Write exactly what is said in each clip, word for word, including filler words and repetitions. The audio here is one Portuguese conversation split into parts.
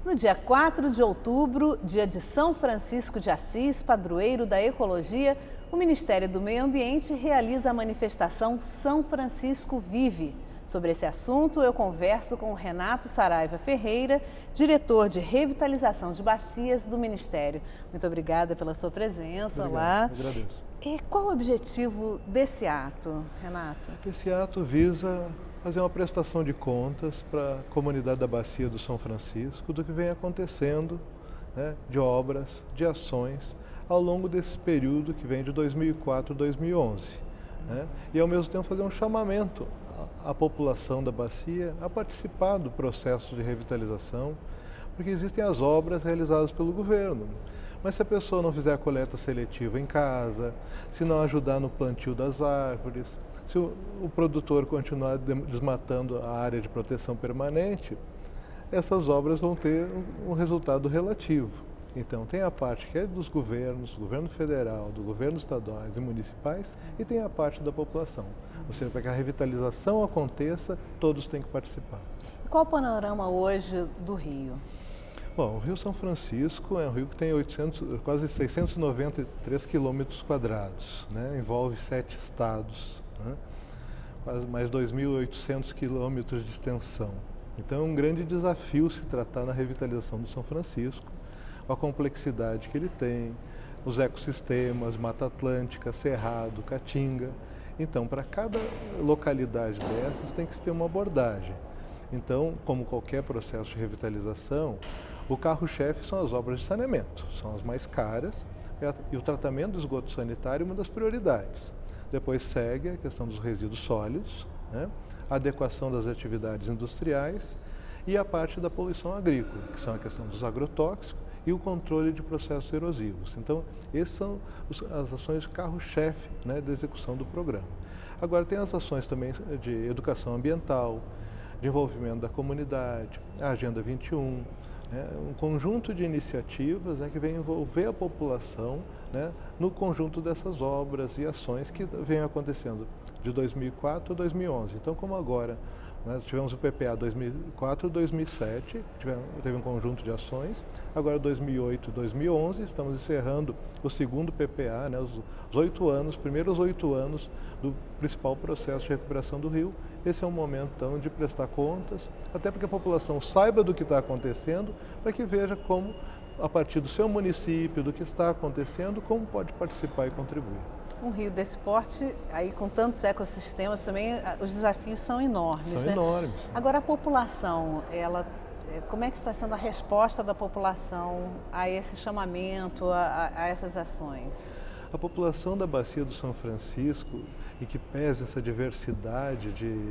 No dia quatro de outubro, dia de São Francisco de Assis, padroeiro da ecologia, o Ministério do Meio Ambiente realiza a manifestação São Francisco Vive. Sobre esse assunto, eu converso com o Renato Saraiva Ferreira, diretor de revitalização de bacias do Ministério. Muito obrigada pela sua presença. Obrigado, Olá. eu agradeço. E qual o objetivo desse ato, Renato? Esse ato visa fazer uma prestação de contas para a comunidade da Bacia do São Francisco do que vem acontecendo, né, de obras, de ações, ao longo desse período que vem de dois mil e quatro a dois mil e onze. Né, e ao mesmo tempo fazer um chamamento à, à população da Bacia a participar do processo de revitalização, porque existem as obras realizadas pelo governo. Mas se a pessoa não fizer a coleta seletiva em casa, se não ajudar no plantio das árvores, se o, o produtor continuar desmatando a área de proteção permanente, essas obras vão ter um, um resultado relativo. Então tem a parte que é dos governos, do governo federal, do governo estaduais e municipais, e tem a parte da população. Ou seja, para que a revitalização aconteça, todos têm que participar. E qual o panorama hoje do Rio? Bom, o Rio São Francisco é um rio que tem oitocentos, quase seiscentos e noventa e três quilômetros quadrados, né? Envolve sete estados, né? Quase mais dois mil e oitocentos quilômetros de extensão. Então é um grande desafio se tratar na revitalização do São Francisco, a complexidade que ele tem, os ecossistemas, Mata Atlântica, Cerrado, Caatinga. Então, para cada localidade dessas tem que ter uma abordagem. Então, como qualquer processo de revitalização, o carro-chefe são as obras de saneamento, são as mais caras, e o tratamento do esgoto sanitário é uma das prioridades. Depois segue a questão dos resíduos sólidos, né? A adequação das atividades industriais e a parte da poluição agrícola, que são a questão dos agrotóxicos e o controle de processos erosivos. Então, essas são as ações de carro-chefe, né, da execução do programa. Agora, tem as ações também de educação ambiental, de envolvimento da comunidade, a Agenda vinte e um, né, um conjunto de iniciativas, né, que vem envolver a população, né, no conjunto dessas obras e ações que vêm acontecendo de dois mil e quatro a dois mil e onze. Então, como agora nós tivemos o P P A dois mil e quatro a dois mil e sete, tivemos, teve um conjunto de ações, agora dois mil e oito a dois mil e onze, estamos encerrando o segundo P P A, né, os oito anos, os primeiros oito anos do principal processo de recuperação do rio. Esse é um momento, então, de prestar contas, até para que a população saiba do que está acontecendo, para que veja como, a partir do seu município, do que está acontecendo, como pode participar e contribuir. Um rio desse porte, aí com tantos ecossistemas também, os desafios são enormes, São né? enormes. Agora, a população, ela, como é que está sendo a resposta da população a esse chamamento, a, a essas ações? A população da Bacia do São Francisco, e que pesa essa diversidade de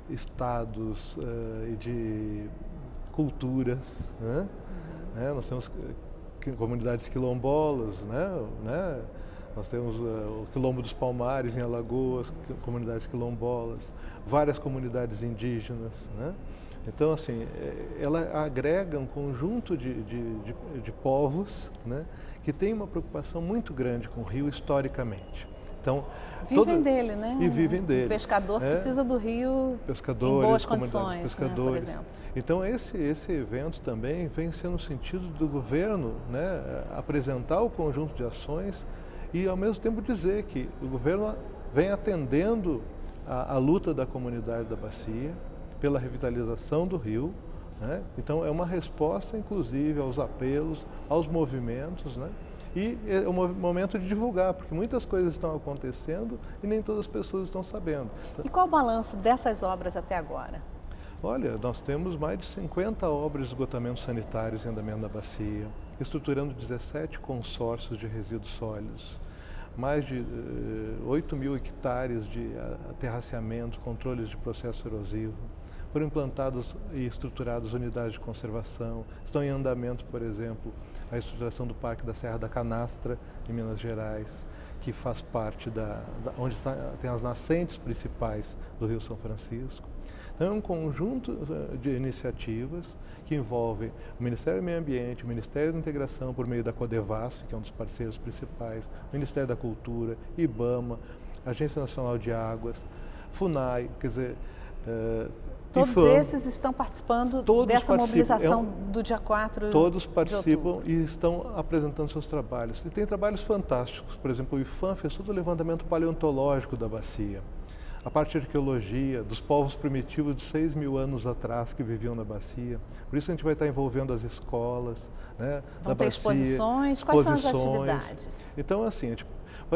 estados uh, e de culturas, né? Uhum. Né? Nós temos comunidades quilombolas, né? Né? Nós temos uh, o Quilombo dos Palmares em Alagoas, comunidades quilombolas, várias comunidades indígenas, né? Então, assim, ela agrega um conjunto de, de, de, de povos, né, que tem uma preocupação muito grande com o rio historicamente. Então, vivem todo... dele, né? E vivem dele. O pescador é. precisa do rio pescadores, em boas condições, pescadores. Né, por exemplo. Então, esse, esse evento também vem sendo no sentido do governo, né, apresentar o conjunto de ações e, ao mesmo tempo, dizer que o governo vem atendendo a, a luta da comunidade da Bacia pela revitalização do rio, né? Então é uma resposta, inclusive, aos apelos, aos movimentos, né? E é um momento de divulgar, porque muitas coisas estão acontecendo e nem todas as pessoas estão sabendo. E qual o balanço dessas obras até agora? Olha, nós temos mais de cinquenta obras de esgotamento sanitários em andamento na bacia, estruturando dezessete consórcios de resíduos sólidos, mais de uh, oito mil hectares de aterraceamento, controles de processo erosivo. Foram implantadas e estruturadas unidades de conservação. Estão em andamento, por exemplo, a estruturação do Parque da Serra da Canastra, em Minas Gerais, que faz parte da, da onde tá, tem as nascentes principais do Rio São Francisco. Então é um conjunto de iniciativas que envolvem o Ministério do Meio Ambiente, o Ministério da Integração por meio da Codevasf, que é um dos parceiros principais, o Ministério da Cultura, IBAMA, Agência Nacional de Águas, FUNAI, quer dizer, Uh, Todos IFAM, esses estão participando todos dessa mobilização é um, do dia quatro Todos de participam outubro. e estão apresentando seus trabalhos. E tem trabalhos fantásticos. Por exemplo, o IFAM fez todo o levantamento paleontológico da bacia. A parte de arqueologia, dos povos primitivos de seis mil anos atrás que viviam na bacia. Por isso a gente vai estar envolvendo as escolas, né, Vão da ter bacia, exposições? Quais exposições. são as atividades? Então, assim, a, gente,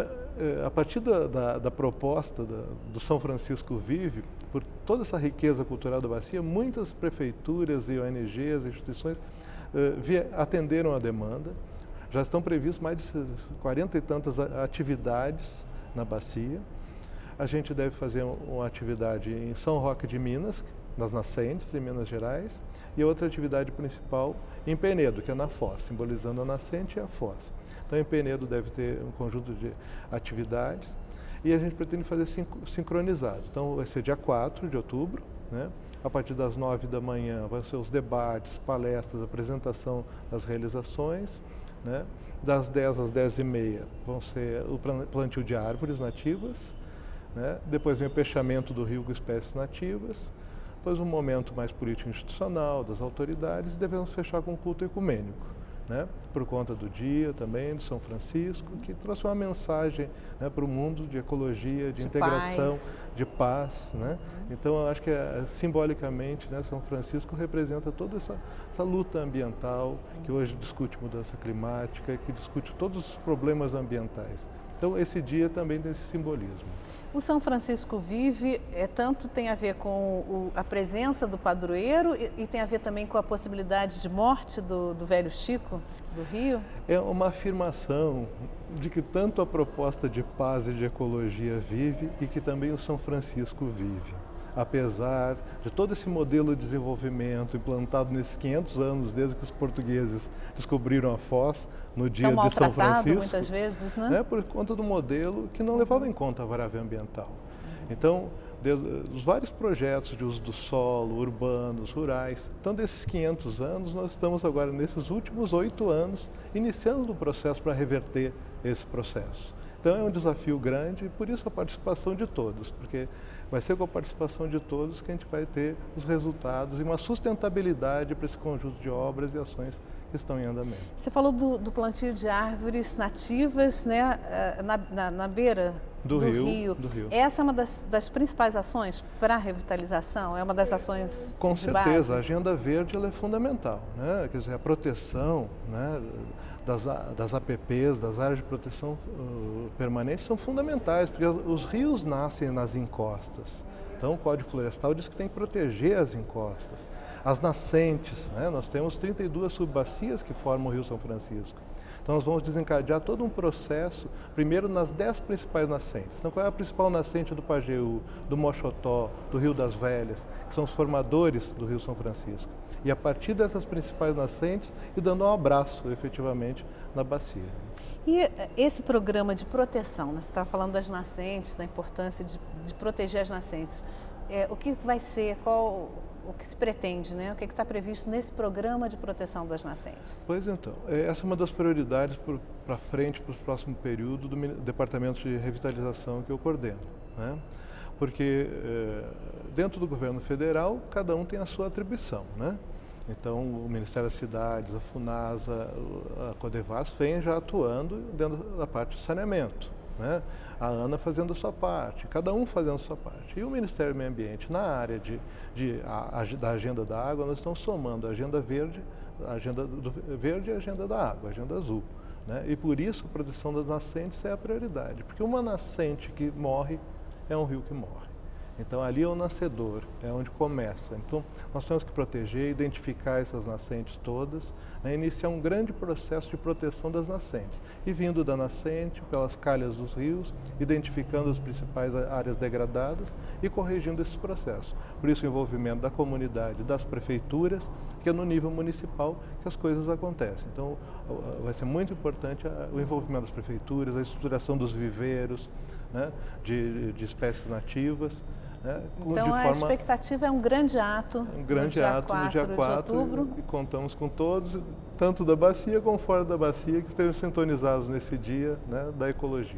a partir da, da, da proposta da, do São Francisco Vive, por toda essa riqueza cultural da bacia, muitas prefeituras e O N Gs, instituições, uh, via, atenderam a demanda. Já estão previstas mais de quarenta e tantas atividades na bacia. A gente deve fazer uma atividade em São Roque de Minas, nas nascentes, em Minas Gerais, e outra atividade principal em Penedo, que é na foz, simbolizando a nascente e a foz. Então, em Penedo deve ter um conjunto de atividades e a gente pretende fazer sincronizado. Então, vai ser dia quatro de outubro, né? A partir das nove da manhã vão ser os debates, palestras, apresentação das realizações, né? Das dez às dez e meia vão ser o plantio de árvores nativas, né? Depois vem o pechamento do rio com espécies nativas, depois um momento mais político-institucional das autoridades e devemos fechar com um culto ecumênico, né? Por conta do dia também de São Francisco, que trouxe uma mensagem, né, para o mundo de ecologia, de, de integração, paz. de paz. Né? Então, eu acho que é, simbolicamente, né, São Francisco representa toda essa, essa luta ambiental, que hoje discute mudança climática, que discute todos os problemas ambientais. Então, esse dia também tem esse simbolismo. O São Francisco Vive é, tanto tem a ver com o, a presença do padroeiro e, e tem a ver também com a possibilidade de morte do, do velho Chico, do Rio? É uma afirmação de que tanto a proposta de paz e de ecologia vive e que também o São Francisco vive. Apesar de todo esse modelo de desenvolvimento implantado nesses quinhentos anos, desde que os portugueses descobriram a foz, no dia de São Francisco, muitas vezes, né? né, por conta do modelo que não levava em conta a variável ambiental. Então, de, dos vários projetos de uso do solo, urbanos, rurais, então desses quinhentos anos, nós estamos agora, nesses últimos oito anos, iniciando o processo para reverter esse processo. Então é um desafio grande e por isso a participação de todos, porque vai ser com a participação de todos que a gente vai ter os resultados e uma sustentabilidade para esse conjunto de obras e ações que estão em andamento. Você falou do, do plantio de árvores nativas, né, na, na, na beira do, do, rio, rio. do rio. Essa é uma das, das principais ações para a revitalização? É uma das ações Com de certeza, base? a agenda verde ela é fundamental, né? Quer dizer, a proteção, né, das, das A P Ps, das áreas de proteção uh, permanente são fundamentais, porque os rios nascem nas encostas. Então, o Código Florestal diz que tem que proteger as encostas. As nascentes, né? Nós temos trinta e duas subbacias que formam o Rio São Francisco. Então, nós vamos desencadear todo um processo, primeiro nas dez principais nascentes. Então, qual é a principal nascente do Pajeú, do Moxotó, do Rio das Velhas, que são os formadores do Rio São Francisco. E a partir dessas principais nascentes, e dando um abraço, efetivamente, na bacia. E esse programa de proteção, né? Você estava falando das nascentes, da importância de, de proteger as nascentes. É, o que vai ser, qual o que se pretende, né? O que está previsto nesse programa de proteção das nascentes? Pois então, essa é uma das prioridades para frente, para o próximo período do Departamento de Revitalização que eu coordeno, né? Porque é, dentro do governo federal, cada um tem a sua atribuição, né? Então, o Ministério das Cidades, a FUNASA, a Codevas vem já atuando dentro da parte de saneamento, né? A ANA fazendo a sua parte, cada um fazendo a sua parte. E o Ministério do Meio Ambiente, na área de, de, a, a, da agenda da água, nós estamos somando a agenda verde, a agenda do verde e a agenda da água, a agenda azul, né? E por isso a proteção das nascentes é a prioridade, porque uma nascente que morre é um rio que morre. Então, ali é o nascedor, é onde começa. Então, nós temos que proteger, identificar essas nascentes todas, né, iniciar um grande processo de proteção das nascentes. E vindo da nascente, pelas calhas dos rios, identificando as principais áreas degradadas e corrigindo esses processos. Por isso, o envolvimento da comunidade, das prefeituras, que é no nível municipal que as coisas acontecem. Então, vai ser muito importante o envolvimento das prefeituras, a estruturação dos viveiros, né, de, de espécies nativas. Né, então, a forma, expectativa é um grande ato, um grande ato no dia quatro de outubro. E, e contamos com todos, tanto da bacia como fora da bacia, que estejam sintonizados nesse dia, né, da ecologia.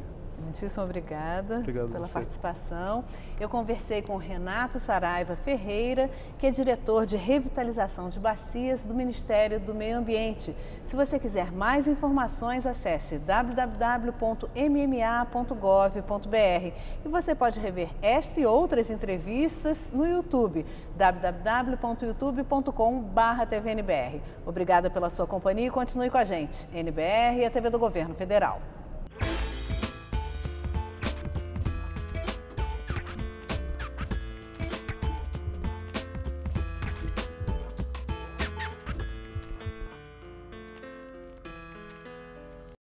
Muitíssimo obrigada Obrigado pela você. participação. Eu conversei com Renato Saraiva Ferreira, que é diretor de revitalização de bacias do Ministério do Meio Ambiente. Se você quiser mais informações, acesse w w w ponto m m a ponto gov ponto b r e você pode rever esta e outras entrevistas no YouTube, w w w ponto youtube ponto com barra t v n b r. Obrigada pela sua companhia e continue com a gente. N B R e a T V do Governo Federal.